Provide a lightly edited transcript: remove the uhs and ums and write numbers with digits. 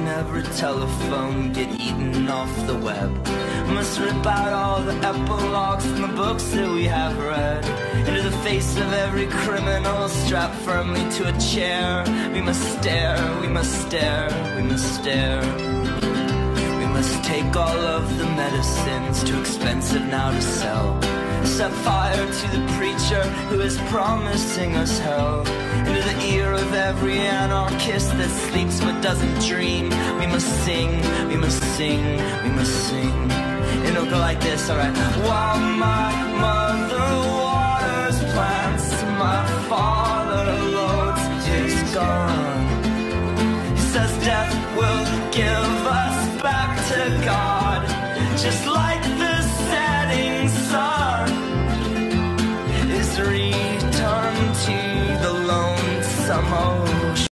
every telephone get eaten off the web. Must rip out all the epilogues from the books that we have read. Into the face of every criminal strapped firmly to a chair. We must stare, we must stare, we must stare. We must take all of the medicines, too expensive now to sell. Set fire to the preacher who is promising us hell. Into the ear of every anarchist that sleeps but doesn't dream. We must sing, we must sing, we must sing. And it'll go like this, alright. While my mother waters plants, my father loads his gun. He says death will give